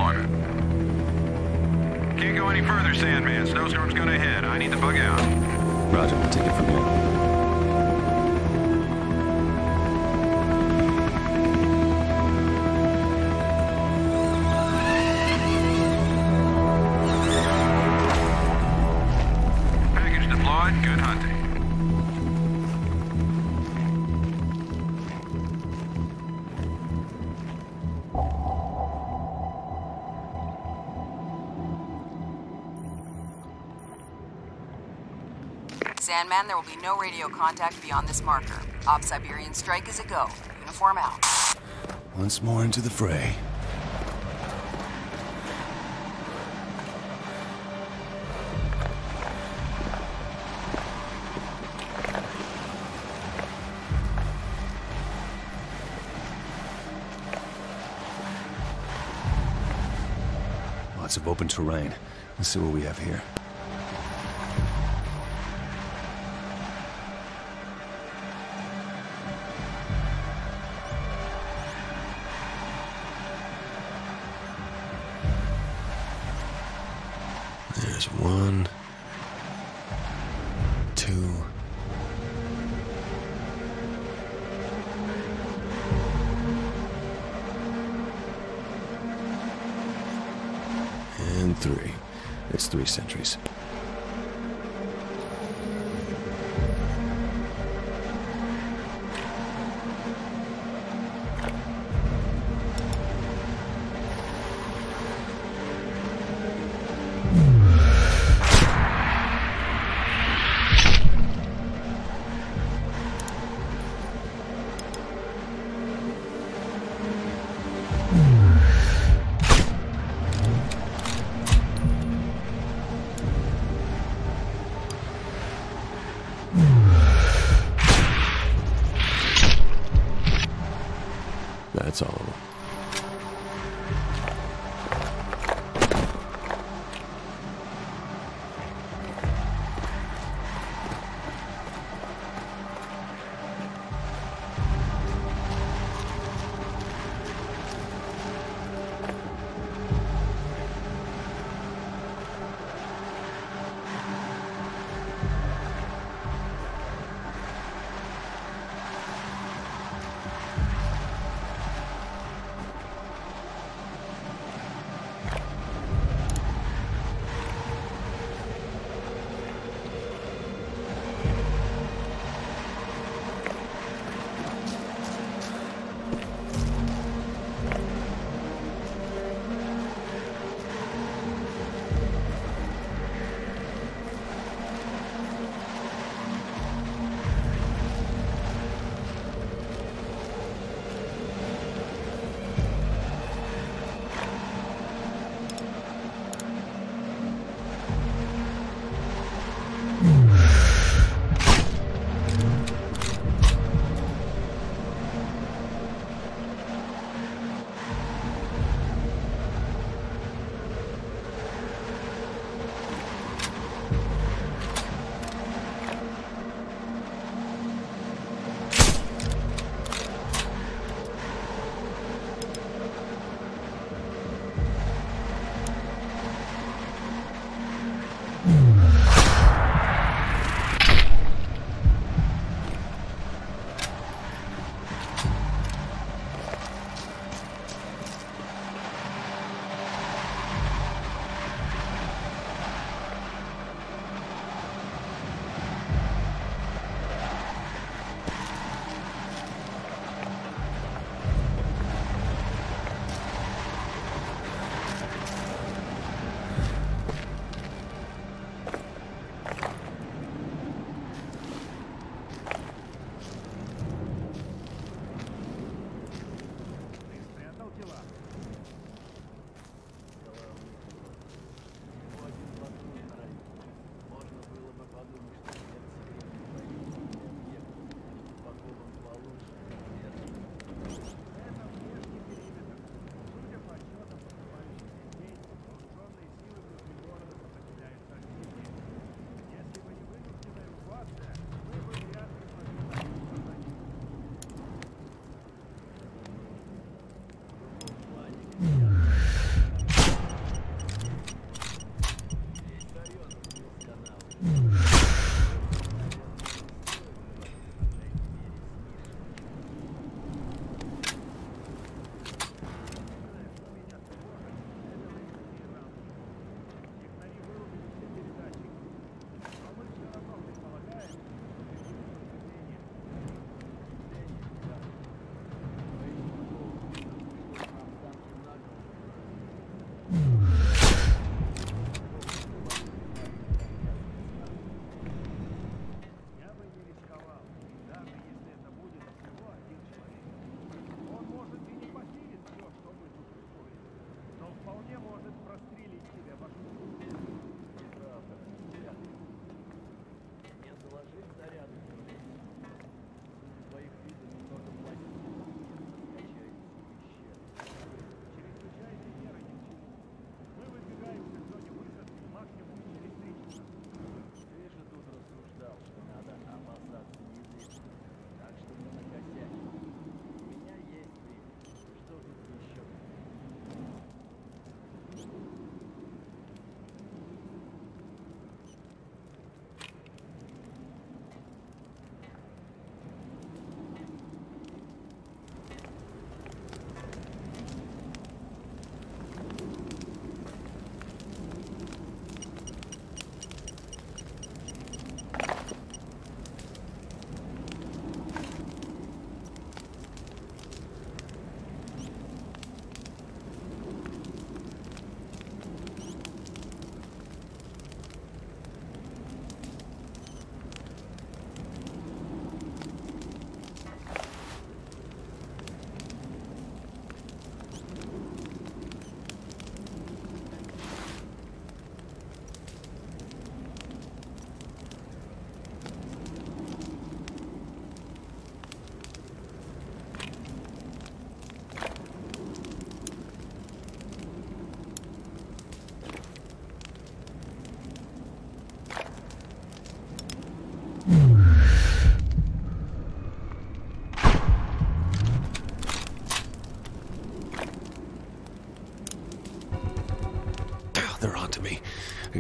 deployment. Can't go any further, Sandman. Snowstorm's gonna hit. I need to bug out. Roger, we'll take it from here. Good hunting. Sandman, there will be no radio contact beyond this marker. Op Siberian strike is a go. Uniform out. Once more into the fray. Lots of open terrain. Let's see what we have here. There's 1, 2. And 3. It's 3 sentries. That's all of them.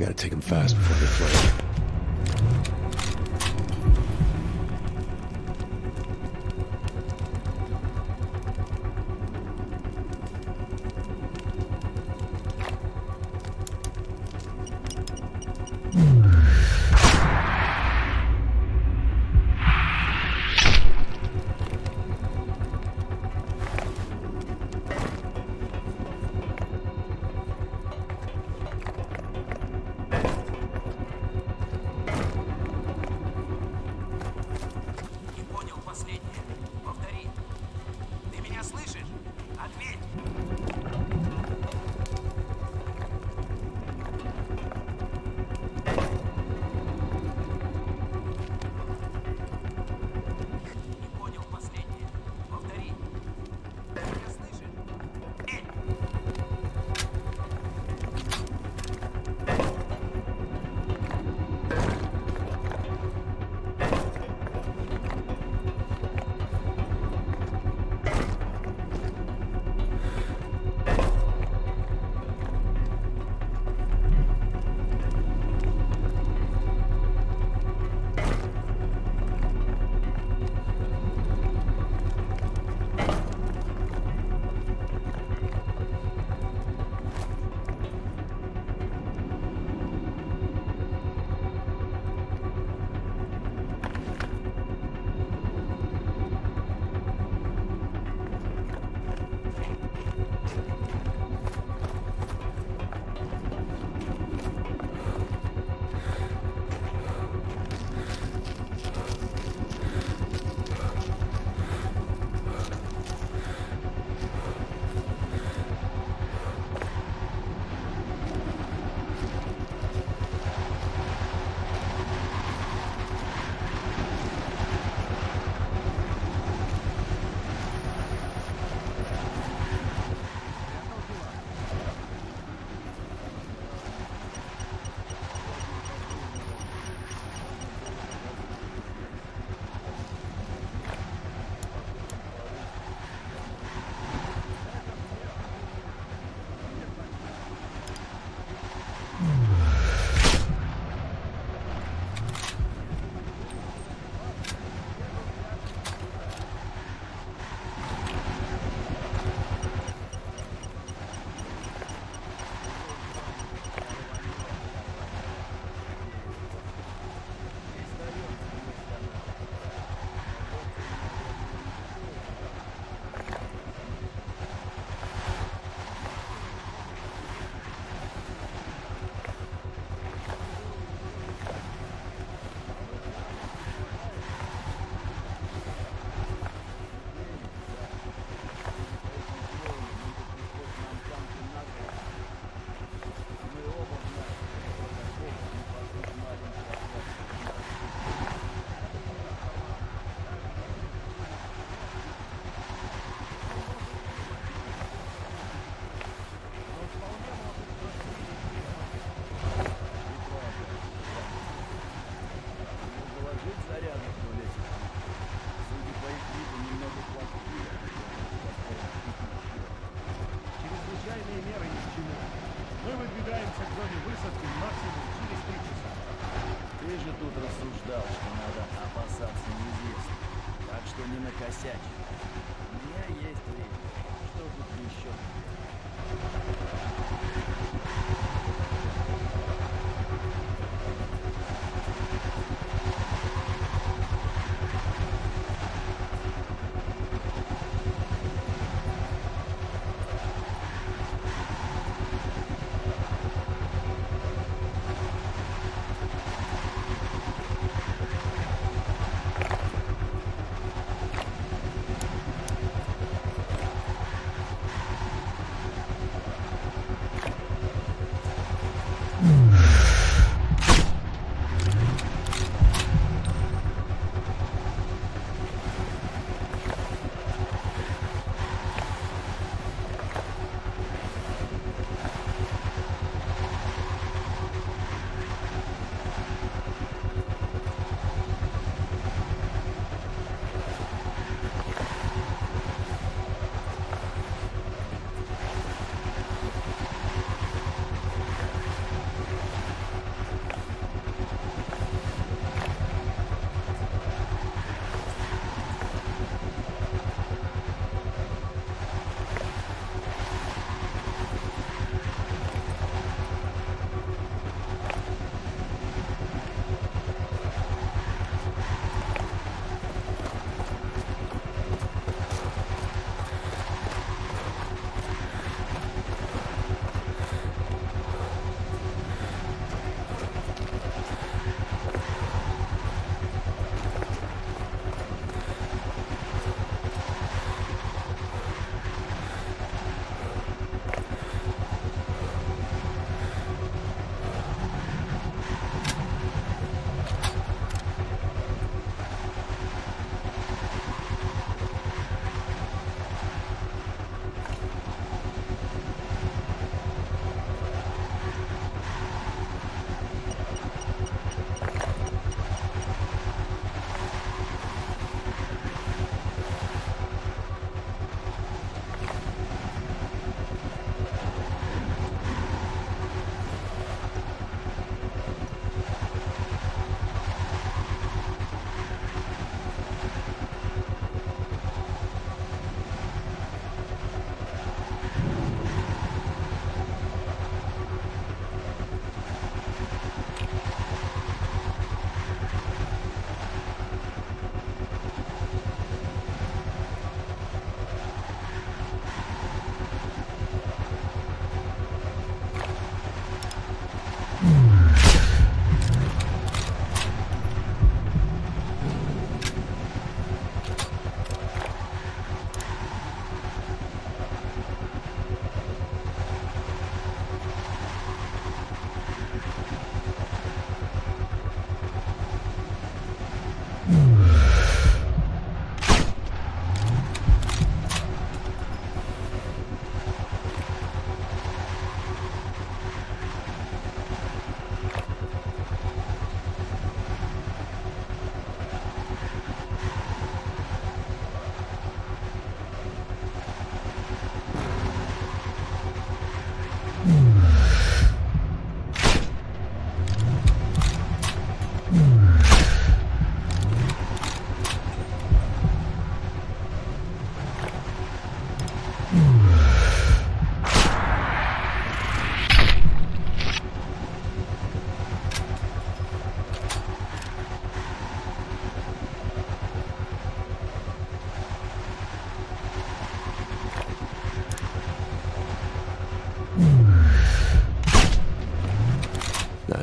gotta take them fast before they flare.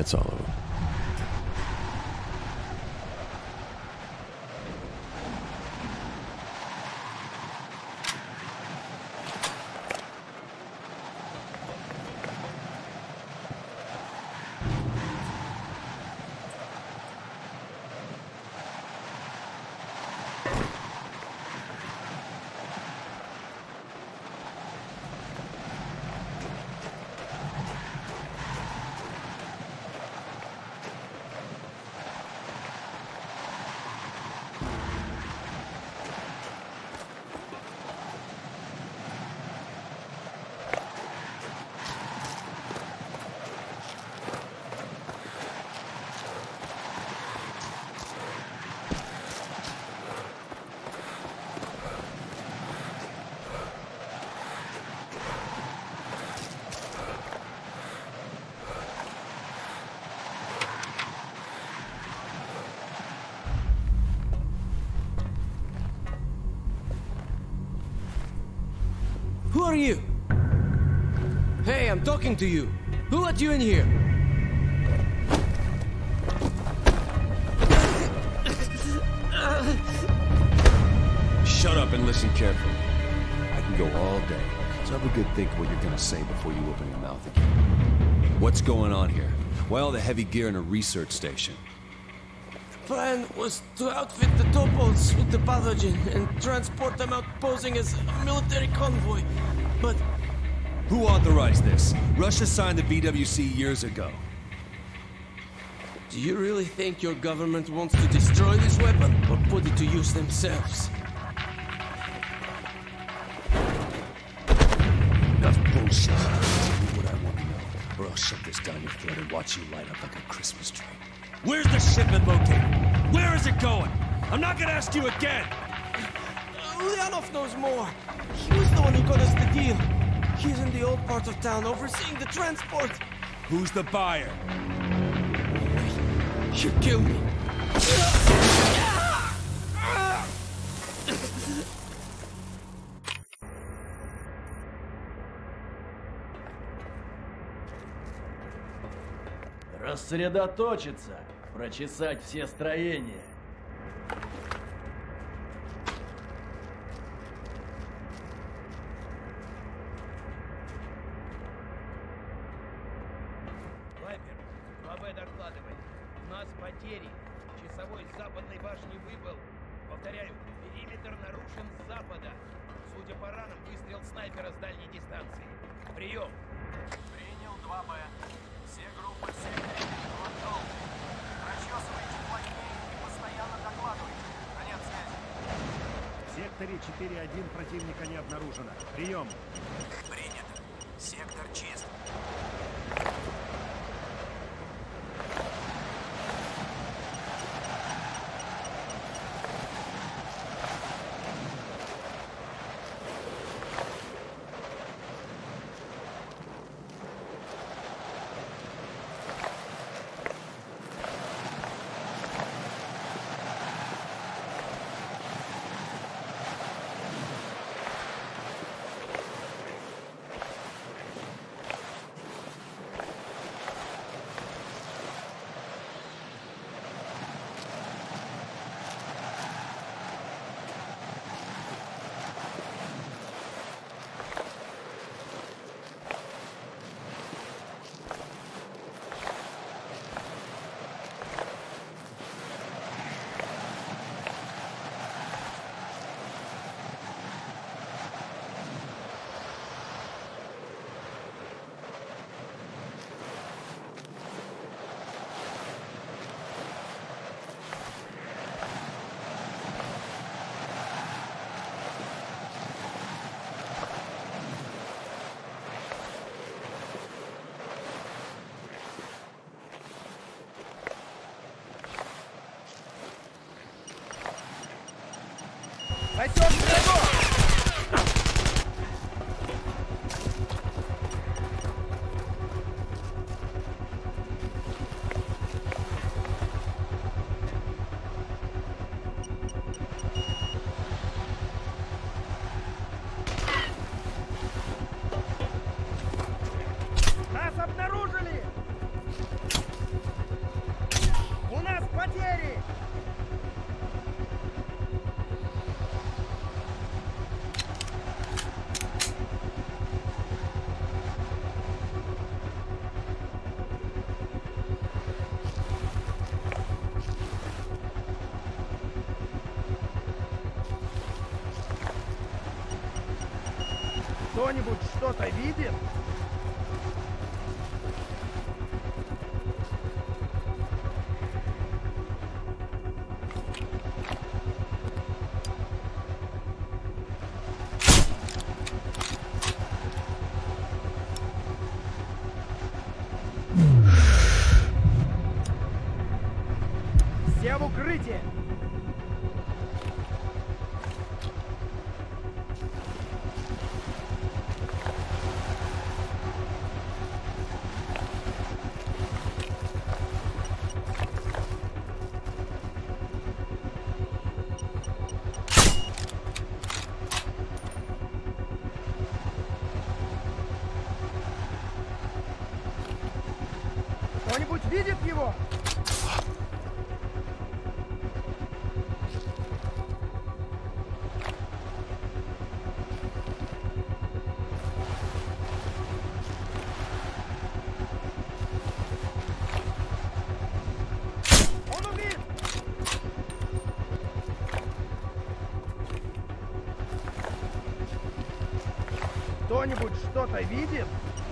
That's all of them. Who are you? Hey, I'm talking to you. Who let you in here? Shut up and listen carefully. I can go all day, so have a good think of what you're gonna say before you open your mouth again. What's going on here? Well, the heavy gear in a research station. The plan was to outfit the topos with the pathogen and transport them out posing as a military convoy. But who authorized this? Russia signed the BWC years ago. Do you really think your government wants to destroy this weapon or put it to use themselves? Enough bullshit. Tell me what I want to know, or I'll shove this down your throat and watch you light up like a Christmas tree. Where's the shipment located? Where is it going? I'm not gonna ask you again! Ulyanov knows more. He was the one who got us the deal. He's in the old part of town overseeing the transport. Who's the buyer? You kill me. Рассредоточиться, прочесать все строения. Вайпер, 2Б докладывает. У нас потери. Часовой с западной башни выбыл. Повторяю, периметр нарушен с запада. Судя по ранам, выстрел снайпера с дальней дистанции. Прием. Принял 2Б. Все группы в секторе контрол. Прочесывайте плотнее и постоянно докладывайте. Конец связи. В секторе 4-1 противника не обнаружено. Прием. Принято. Сектор чист. Нас обнаружили! Кто-нибудь что-то видит? Все в укрытии! Кто-нибудь видит его? Он убит! Кто-нибудь что-то видит?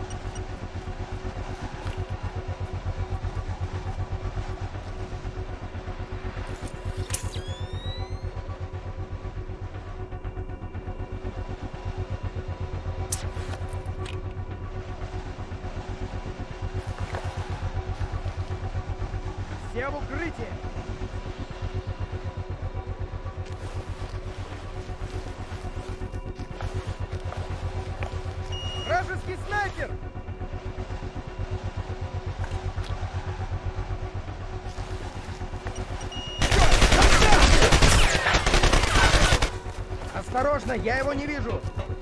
Все в укрытии! Вражеский снайпер! Осторожно, я его не вижу!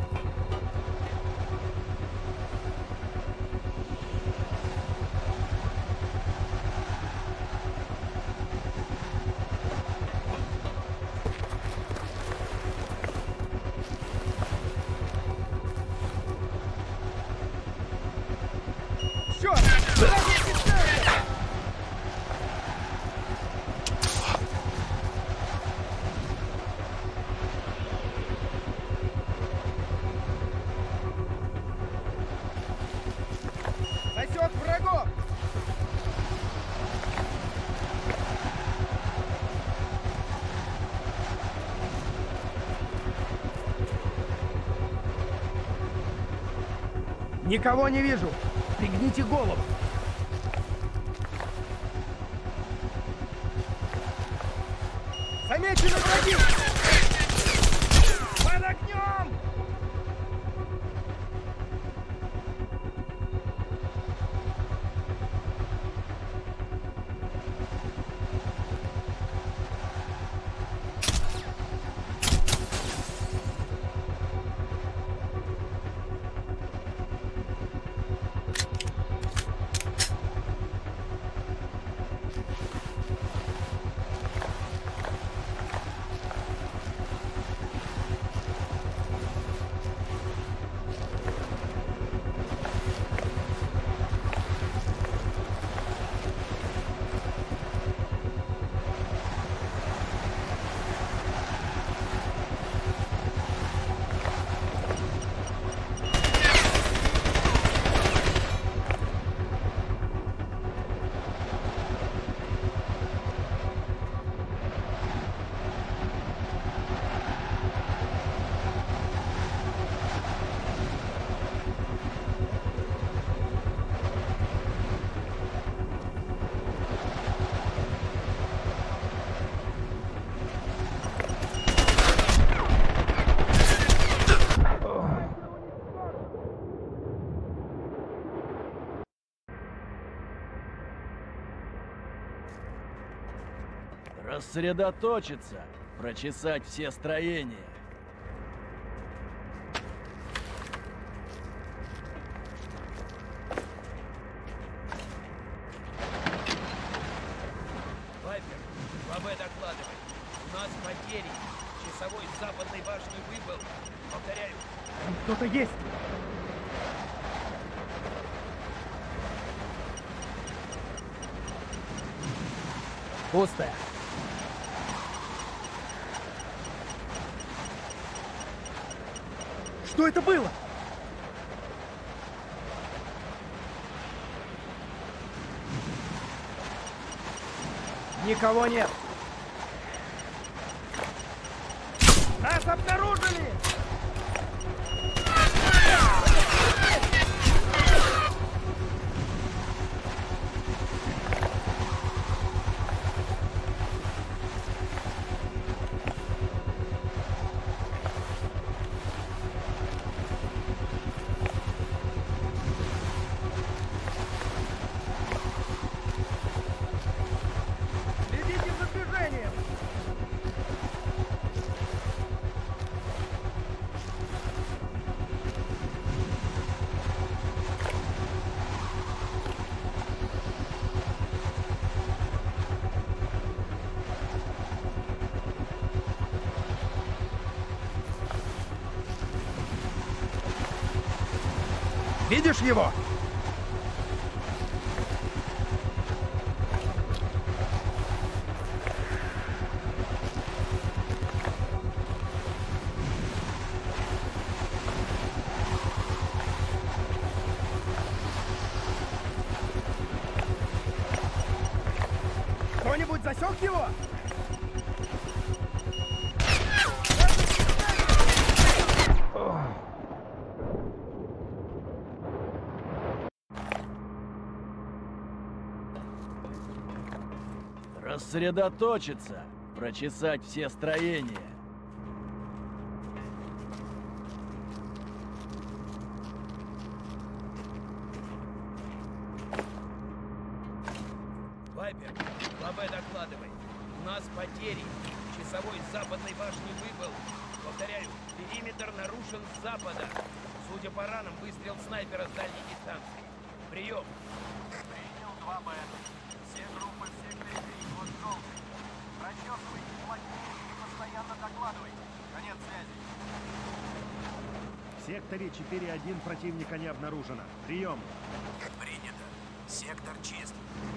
Черт! Вражеский снайпер! Засек врагов! Никого не вижу! Пригните голову! Замечены враги! Под огнем! Рассредоточиться, прочесать все строения. Вайпер, 2Б докладывает. У нас потери. Часовой с западной башни выбыл. Повторяю. Кто-то есть! Пусто. Что это было? Никого нет. Нас обнаружили! Следите за движением! Видишь его? Кто-нибудь засек его? Рассредоточиться, прочесать все строения. Вайпер, ЛБ докладывай. У нас потери. Часовой с западной башни выбыл. Повторяю, периметр нарушен с запада. Судя по ранам, выстрел снайпера с дальней дистанции. Прием. Принял 2Б. Все группы в секторе 3, код желтый. Прочесывайте плотнее и постоянно докладывайте. Конец связи. В секторе 4-1 противника не обнаружено. Прием. Принято. Сектор чист.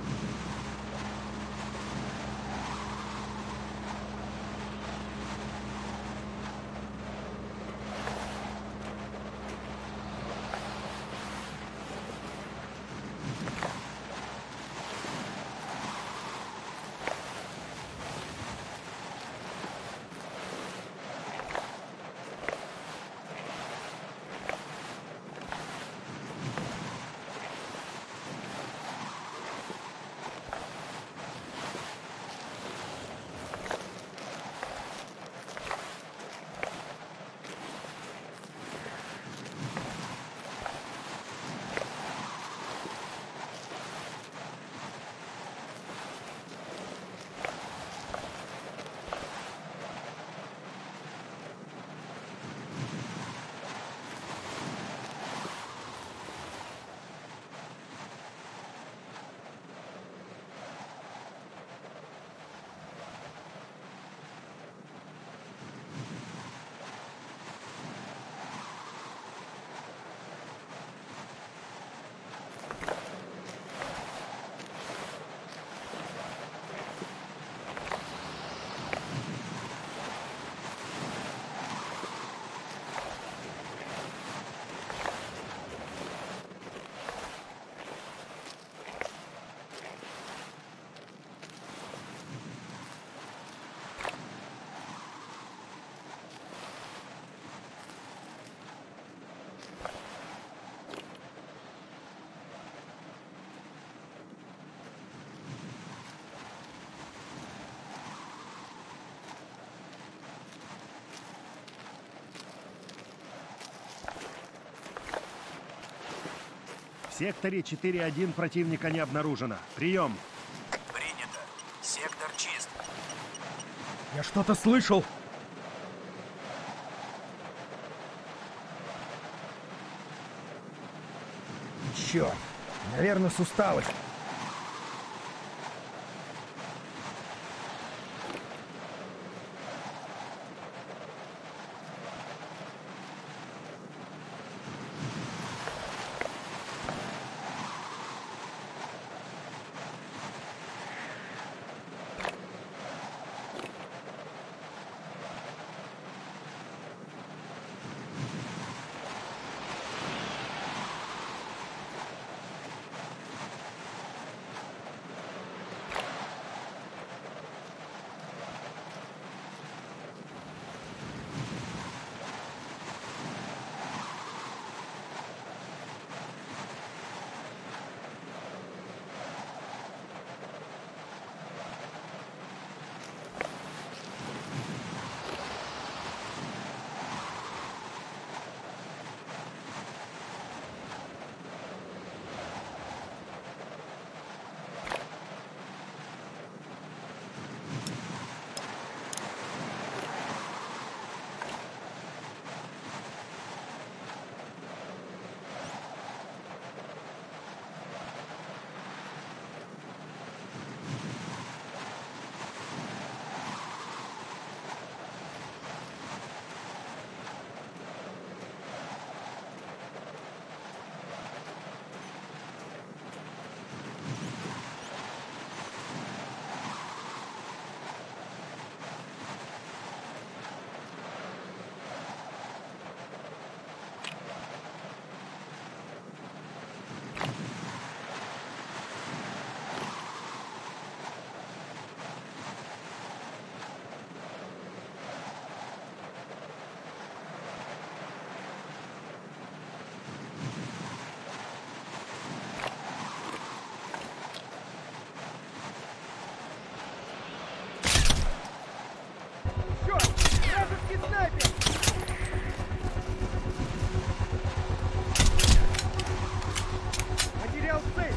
В секторе 4-1 противника не обнаружено. Прием. Принято. Сектор чист. Я что-то слышал. Черт, наверное, с усталости. Черт! Вражеский снайпер! Потерял цель!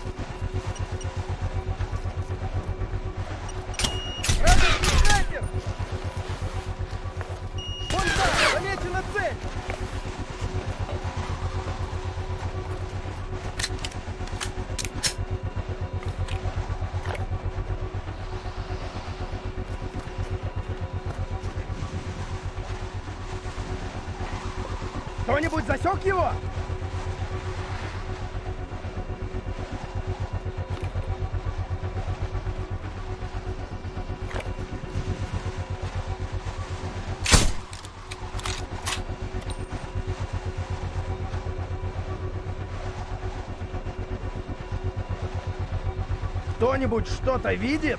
Вражеский снайпер! Вон там! Замечена цель! Кто-нибудь засек его? Кто-нибудь что-то видит?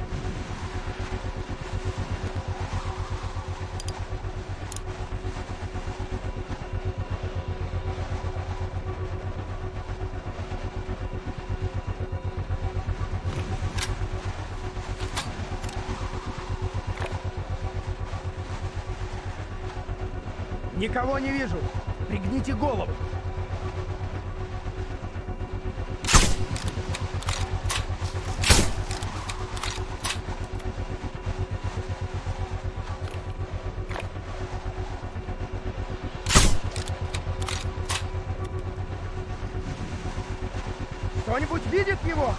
Никого не вижу. Пригните голову. Кто-нибудь видит его?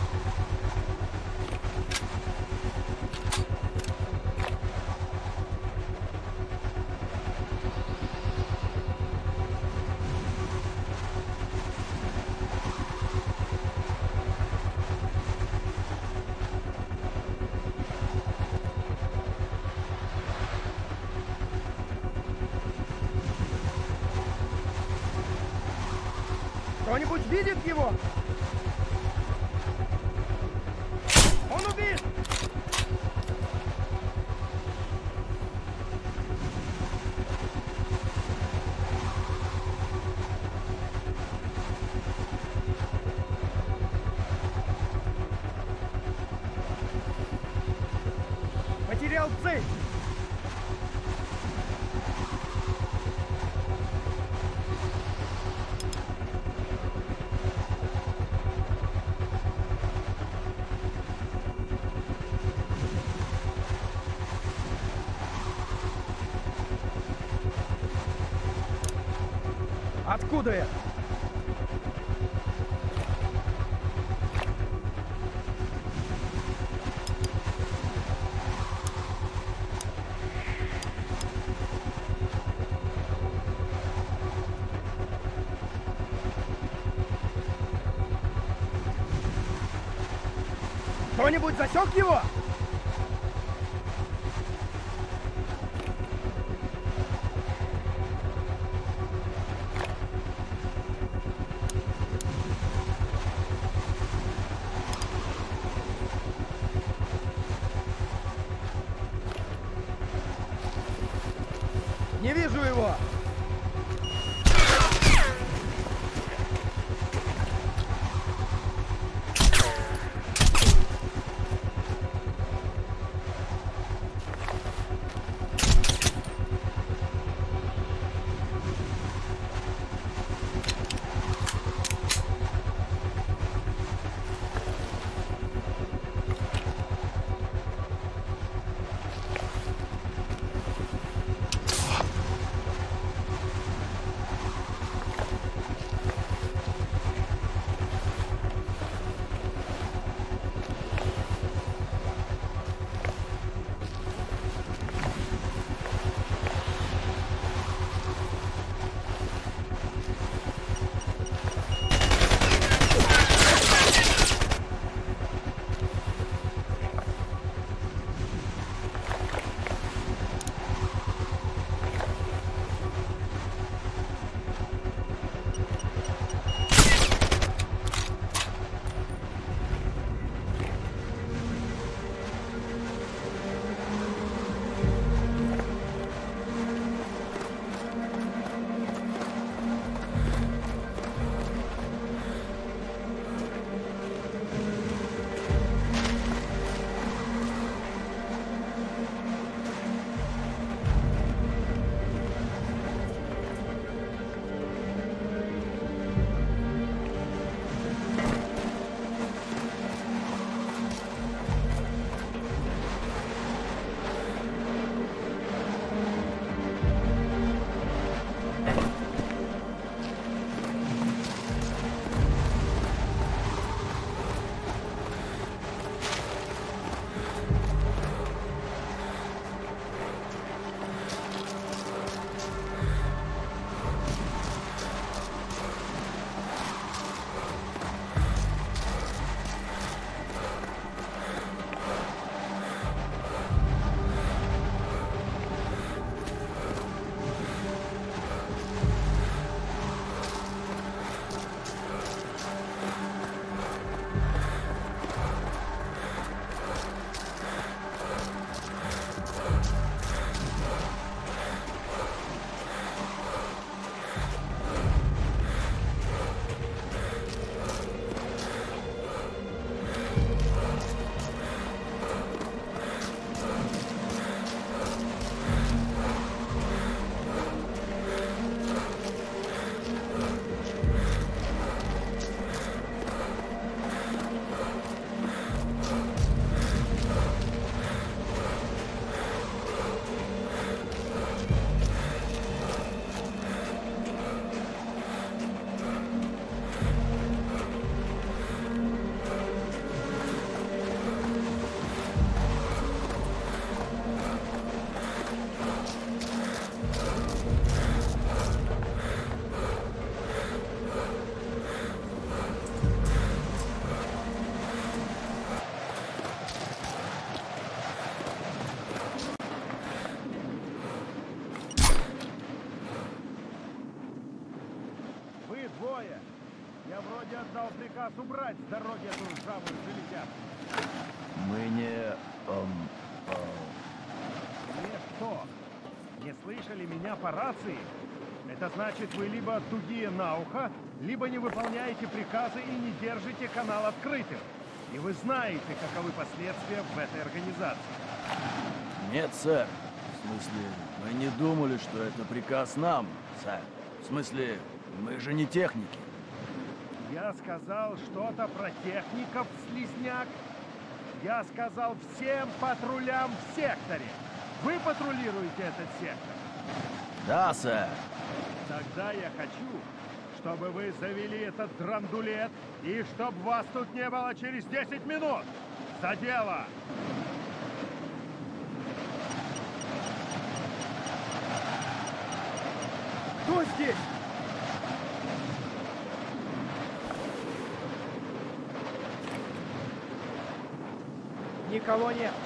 Кто-нибудь видит его? Он убит! Потерял цель! Откуда это? Кто-нибудь засек его? Не вижу его! строя! Я вроде отдал приказ убрать с дороги эту ржавую железяку. Мы не... Не что? Не слышали меня по рации? Это значит, вы либо тугие на ухо, либо не выполняете приказы и не держите канал открытым. И вы знаете, каковы последствия в этой организации. Нет, сэр. В смысле, мы не думали, что это приказ нам, сэр. В смысле, мы же не техники. Я сказал что-то про техников, слизняк. Я сказал всем патрулям в секторе. Вы патрулируете этот сектор? Да, сэр. Тогда я хочу, чтобы вы завели этот драндулет и чтобы вас тут не было через 10 минут. За дело! Кто здесь? Никого нет.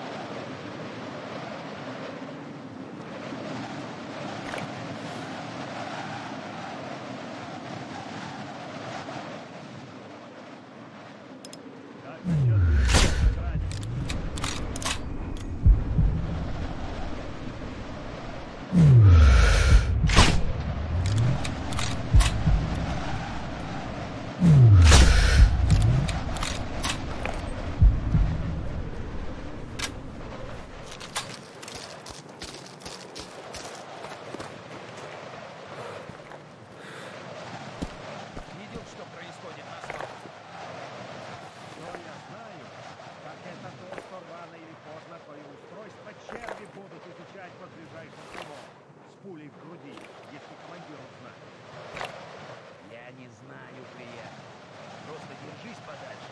Видел, что происходит на свалке? Но я знаю, как это то, что рано или поздно твои устройства черви будут изучать под ближайшим крылом. С пулей в груди, если командир узнает. Я не знаю, приятель. Просто держись подальше.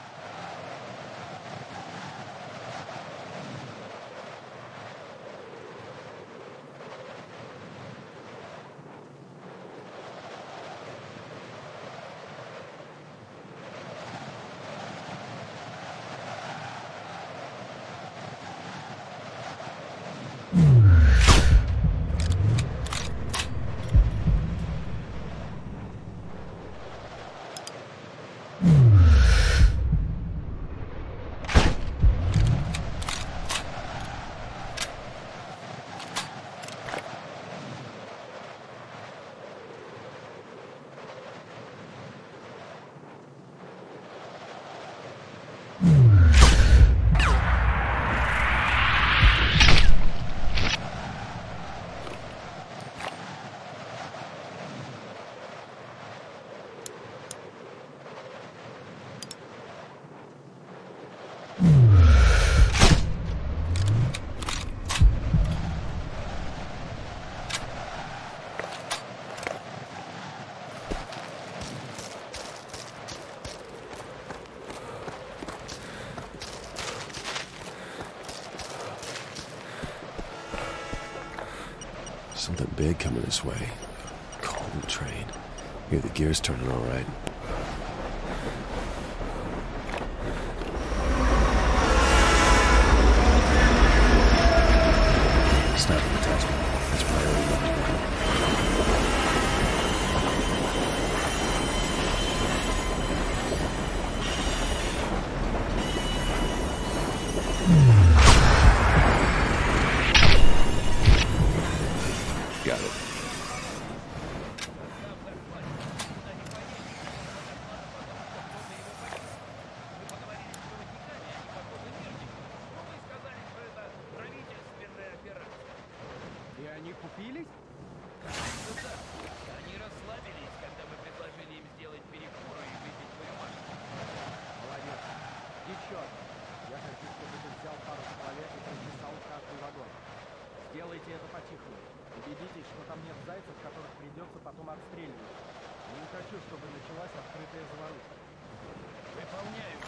Something big coming this way. Cold train. Hear the gears turning all right. Snapping attachment. That's priority number 1. Got it. И они купились? Они расслабились, когда мы предложили им сделать перекур и выпить твою машину. Молодец. Девчонки, я хочу, чтобы ты взял пару человек и прочесал каждый вагон. Сделайте это по-тихому. Убедитесь, что там нет зайцев, которых придется потом отстреливать. Не хочу, чтобы началась открытая заварушка. Выполняю.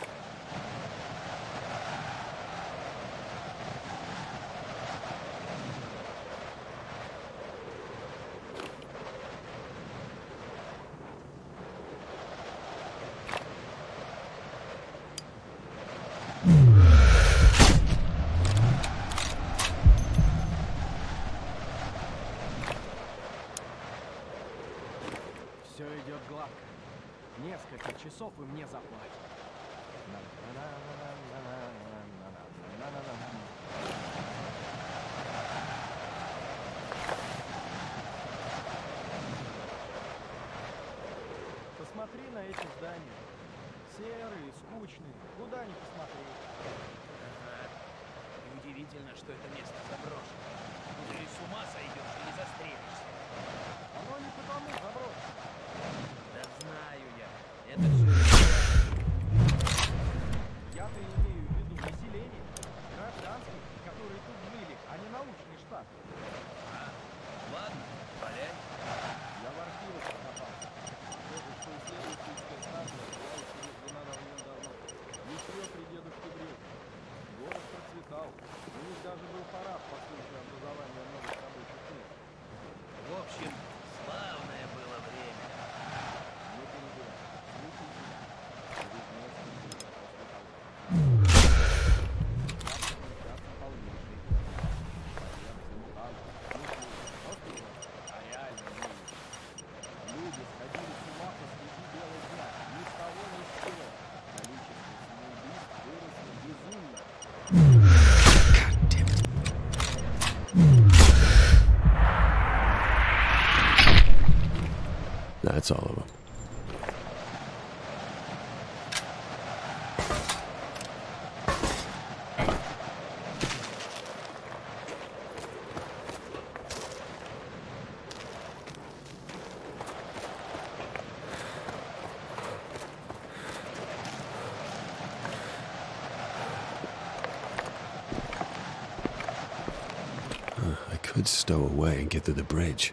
Все идет гладко. Несколько часов и мне заплатят. Посмотри на эти здания. Серые, скучные. Куда ни посмотри. Ага. И удивительно, что это место заброшено. Тут или с ума сойдешь, или застрелишься. Оно не потому заброшено. Да знаю я. Это все... Я-то имею в виду население. Гражданских, которые тут жили, а не научный штат. Ладно, валяй. Я в архивах покопался. Похоже, что исследовательская станция была учреждена давным-давно. Еще при дедушке Брежневе. Город процветал. У них даже был парад по случаю образования новых рабочих мест. В общем, славное было время. Не перебивай. Слушай меня. Через несколько лет после того, как полнейший. Поверьте, мутанты. Просто а реально люди сходили с ума посреди бела дня. Ни с того, ни с сего. Количество самоубийств выросло безумно. That's all of them. I could stow away and get to the bridge.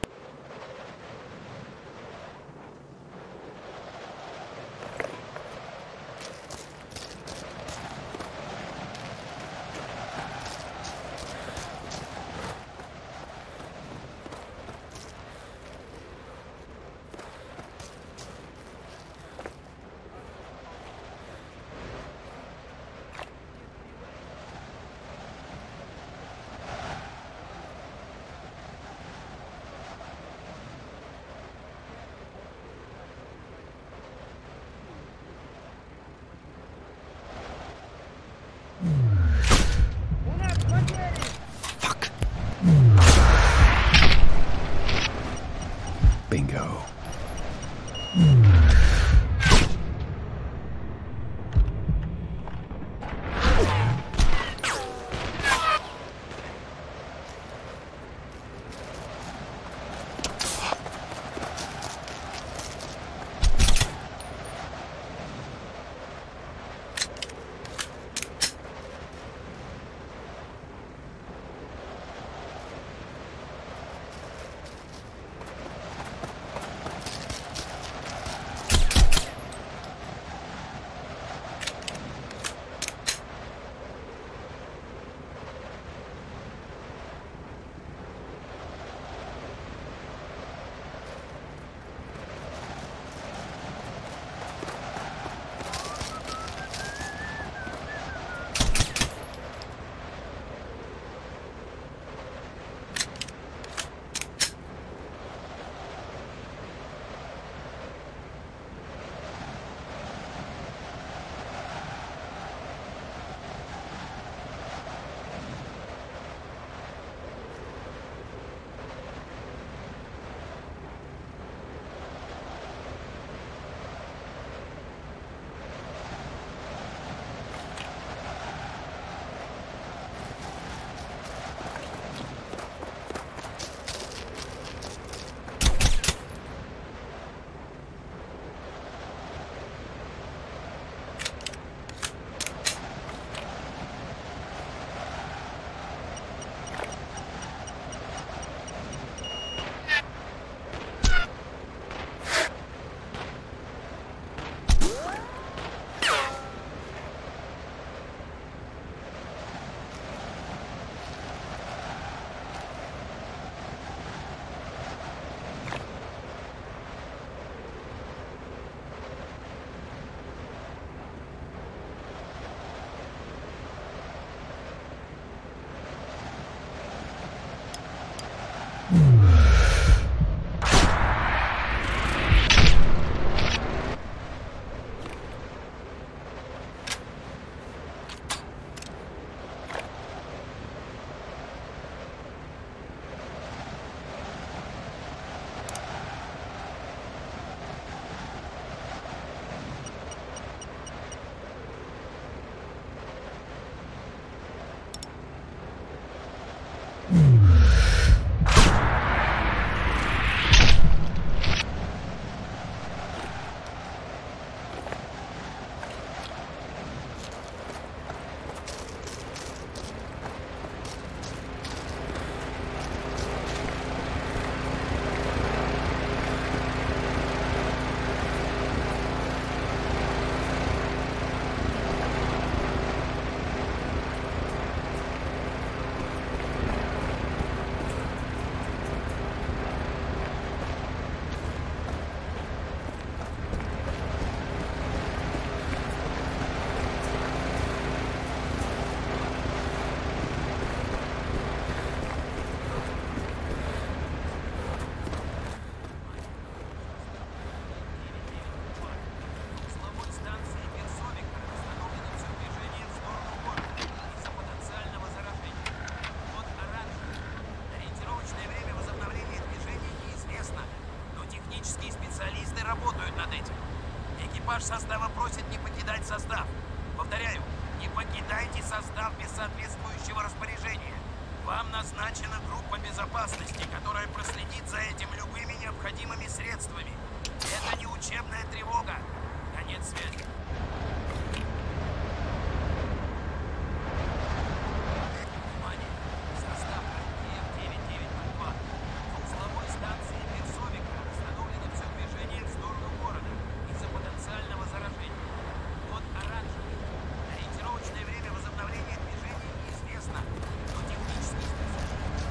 Экипаж состава просит не покидать состав. Повторяю, не покидайте состав без соответствующего распоряжения. Вам назначена группа безопасности, которая проследит за этим любыми необходимыми средствами. Это не учебная тревога. Конец связи. Внимание! Состав IPF-9902. На узловой станции Берсовика остановлено все движение в сторону города из-за потенциального заражения. Код оранжевый. Ориентировочное время возобновления движения неизвестно, но технически специфично.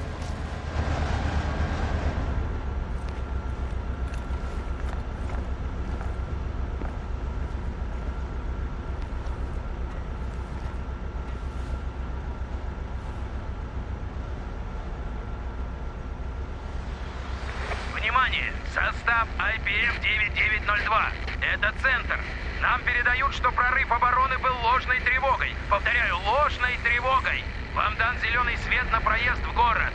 Внимание! Состав IPF-9902. Это центр. Нам передают, что прорыв обороны был ложной тревогой. Повторяю, ложной тревогой. Вам дан зеленый свет на проезд в город.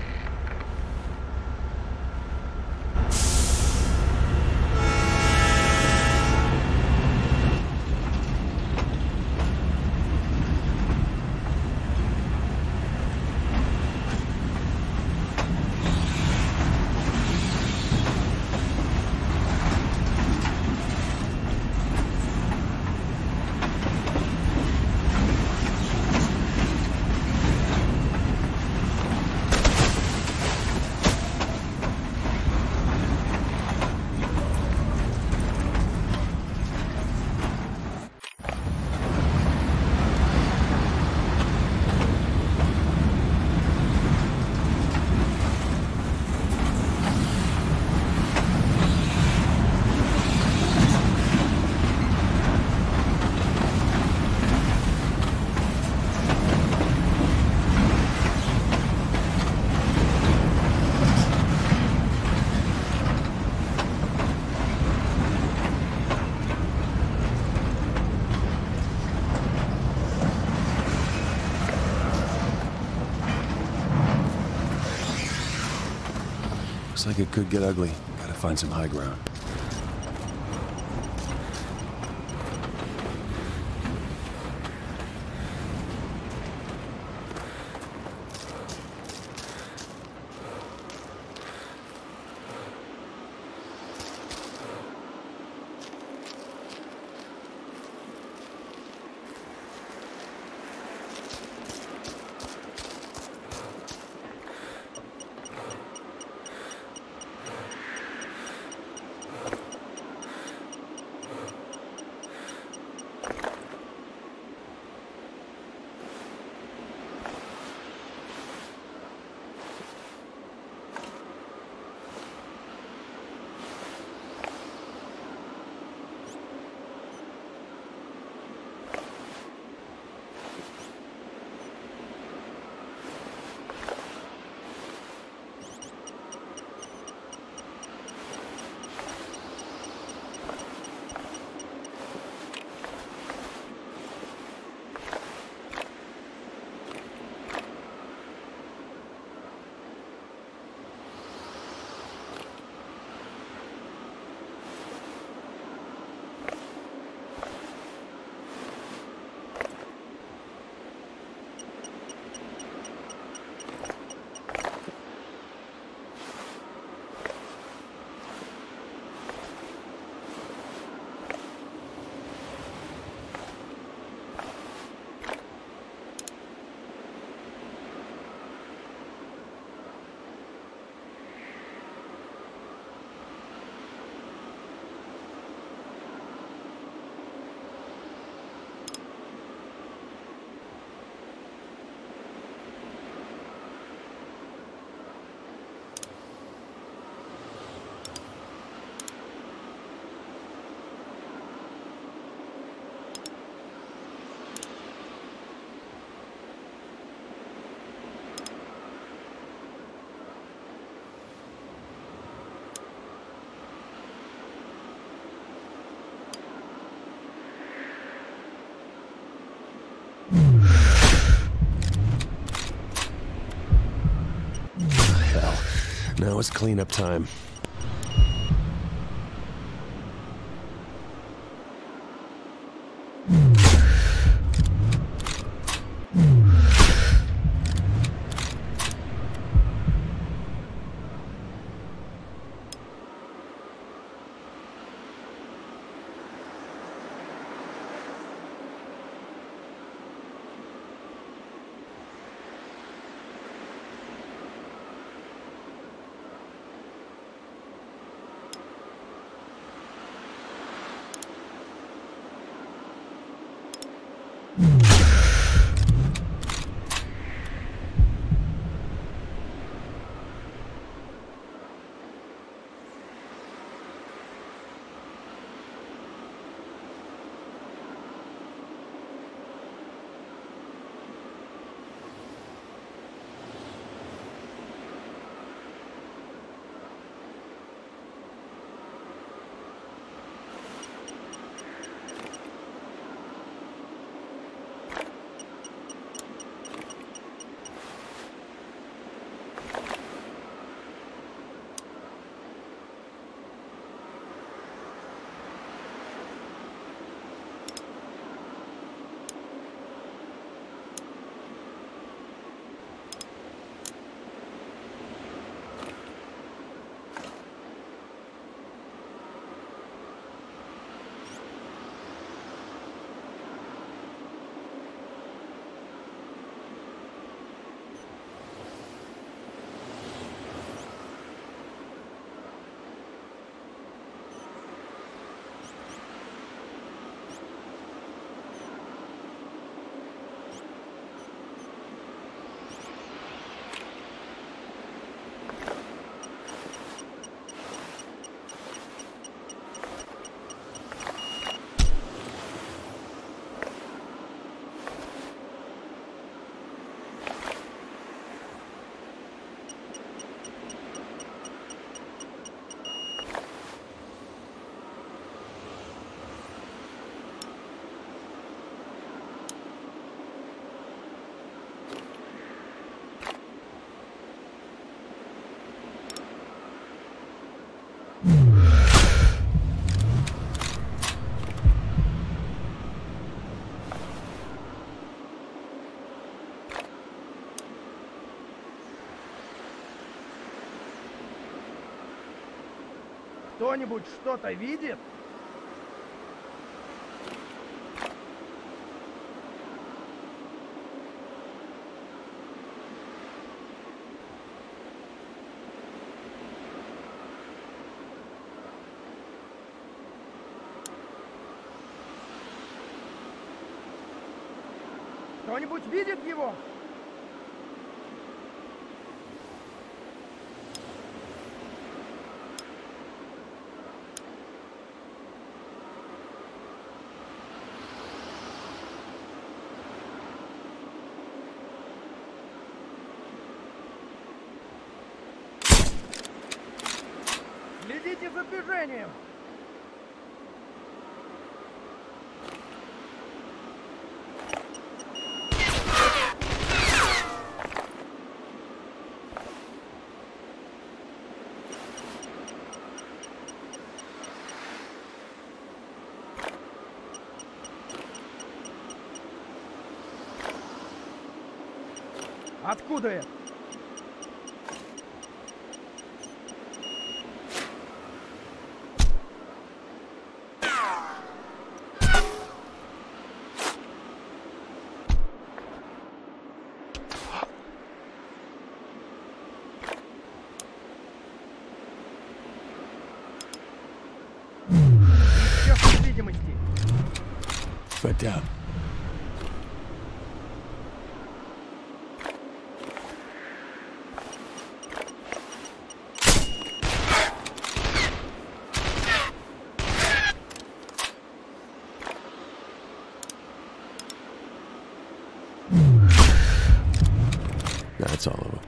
Looks like it could get ugly. Gotta find some high ground. Now it's cleanup time. Кто-нибудь что-то видит? Кто-нибудь видит его? Следите за движением! Откуда это? Сейчас без видимости. Foot down. That's all of them.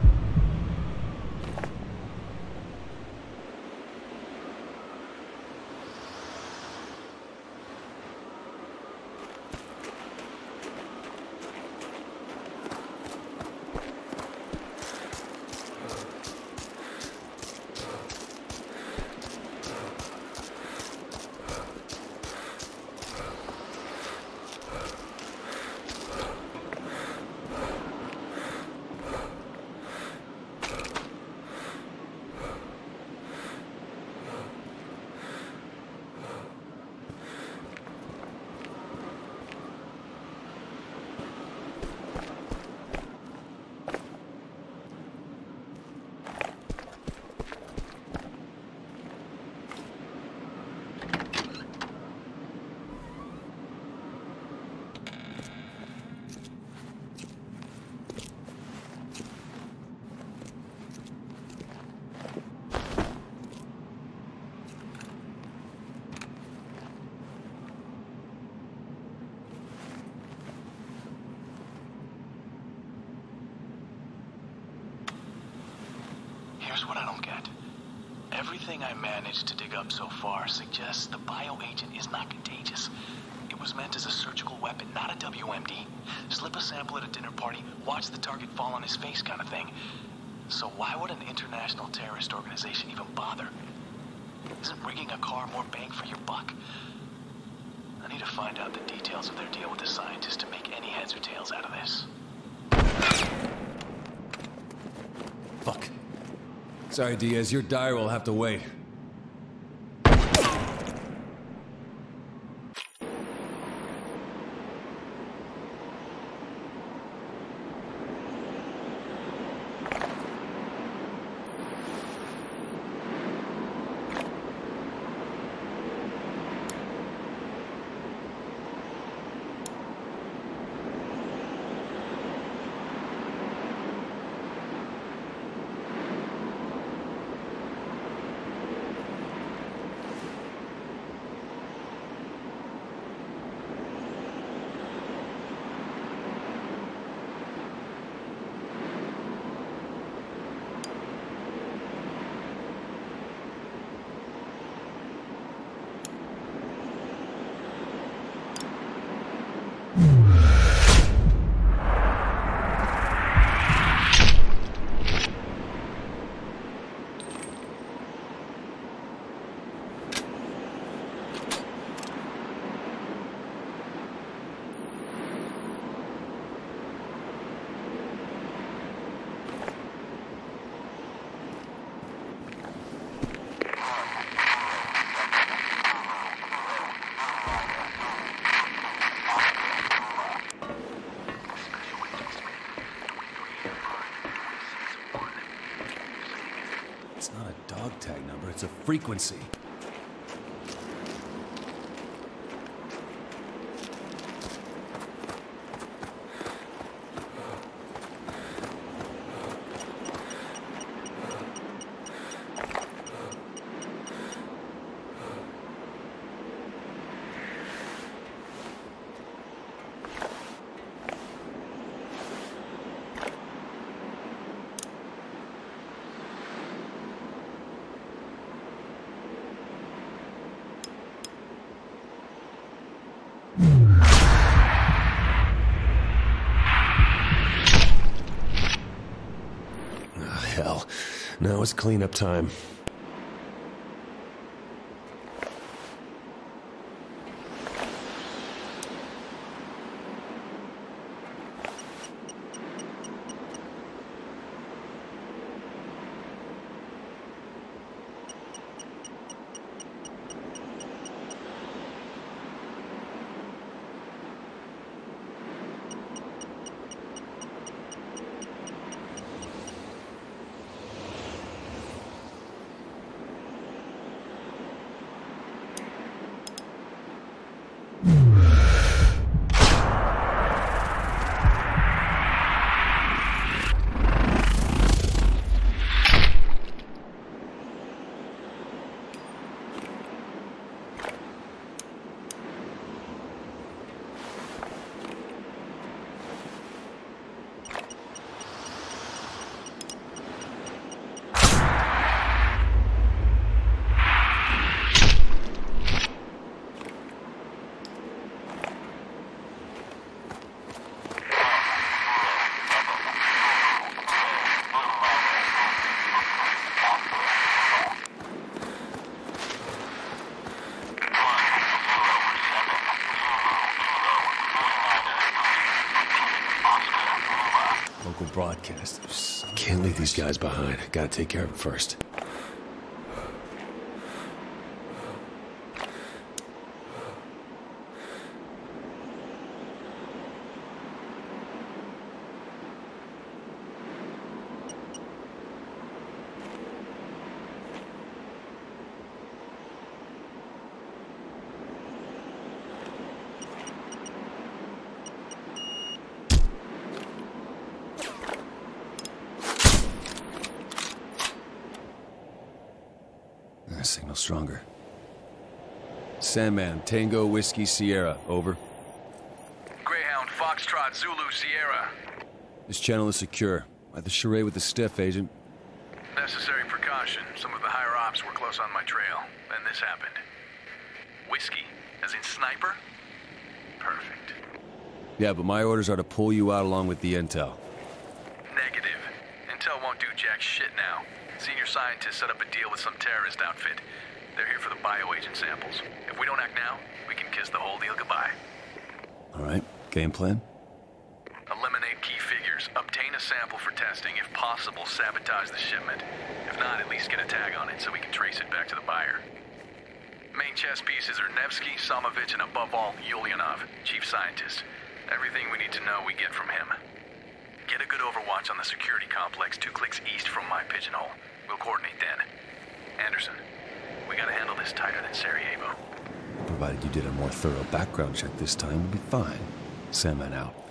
Here's what I don't get. Everything I managed to dig up so far suggests the bioagent is not contagious. It was meant as a surgical weapon, not a WMD. Slip a sample at a dinner party, watch the target fall on his face kind of thing. So why would an international terrorist organization even bother? Isn't rigging a car more bang for your buck? I need to find out the details of their deal with the scientists to make any heads or tails out of this. Fuck. Sorry, Diaz, your dyer will have to wait. dog tag number, it's a frequency. Hell. Now it's cleanup time. Local broadcasters. Can't leave these guys behind. Gotta take care of them first. Signal stronger. Sandman, Tango Whiskey Sierra, over. Greyhound, Foxtrot, Zulu, Sierra. This channel is secure. At the charade with the Stiff, Agent. Necessary precaution. Some of the higher ops were close on my trail. Then this happened. Whiskey, as in sniper? Perfect. Yeah, but my orders are to pull you out along with the intel. Negative. Intel won't do jack shit now. Senior scientists set up a deal with some terrorist outfit. They're here for the bioagent samples. If we don't act now, we can kiss the whole deal goodbye. All right. Game plan? Eliminate key figures. Obtain a sample for testing. If possible, sabotage the shipment. If not, at least get a tag on it so we can trace it back to the buyer. Main chess pieces are Nevsky, Samovich, and above all, Ulyanov, chief scientist. Everything we need to know, we get from him. Get a good overwatch on the security complex 2 clicks east from my pigeonhole. We'll coordinate then. Anderson, we gotta handle this tighter than Sarajevo. Provided you did a more thorough background check this time, we'll be fine. Sandman out.